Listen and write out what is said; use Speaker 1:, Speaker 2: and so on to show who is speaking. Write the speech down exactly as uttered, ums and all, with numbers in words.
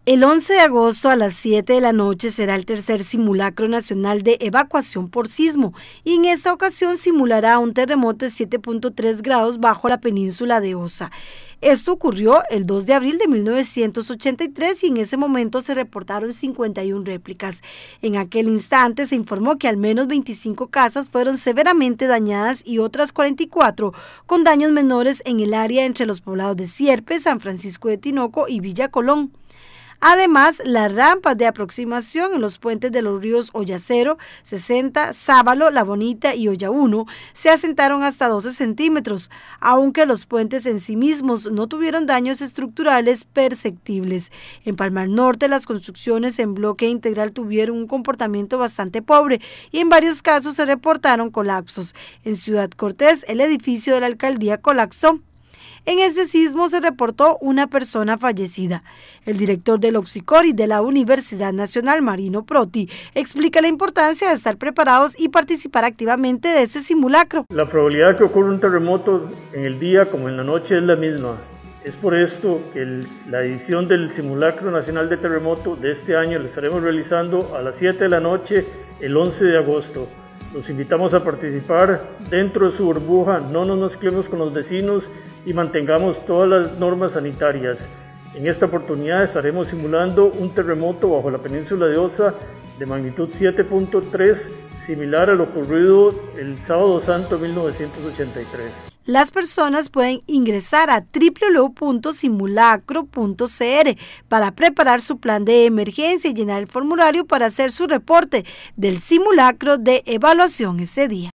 Speaker 1: El once de agosto a las siete de la noche será el tercer simulacro nacional de evacuación por sismo y en esta ocasión simulará un terremoto de siete punto tres grados bajo la península de Osa. Esto ocurrió el dos de abril de mil novecientos ochenta y tres y en ese momento se reportaron cincuenta y una réplicas. En aquel instante se informó que al menos veinticinco casas fueron severamente dañadas y otras cuarenta y cuatro con daños menores en el área entre los poblados de Sierpe, San Francisco de Tinoco y Villa Colón. Además, las rampas de aproximación en los puentes de los ríos Hoyacero, sesenta, Sábalo, La Bonita y Hoya uno se asentaron hasta doce centímetros, aunque los puentes en sí mismos no tuvieron daños estructurales perceptibles. En Palmar Norte, las construcciones en bloque integral tuvieron un comportamiento bastante pobre y en varios casos se reportaron colapsos. En Ciudad Cortés, el edificio de la alcaldía colapsó. En ese sismo se reportó una persona fallecida. El director del OPSICOR y de la Universidad Nacional, Marino Proti, explica la importancia de estar preparados y participar activamente de este simulacro.
Speaker 2: La probabilidad de que ocurra un terremoto en el día como en la noche es la misma. Es por esto que el, la edición del Simulacro Nacional de Terremoto de este año la estaremos realizando a las siete de la noche el once de agosto. Los invitamos a participar dentro de su burbuja, no nos mezclemos con los vecinos y mantengamos todas las normas sanitarias. En esta oportunidad estaremos simulando un terremoto bajo la península de Osa de magnitud siete punto tres, similar a lo ocurrido el Sábado Santo de mil novecientos ochenta y tres.
Speaker 1: Las personas pueden ingresar a w w w punto simulacro punto c r para preparar su plan de emergencia y llenar el formulario para hacer su reporte del simulacro de evaluación ese día.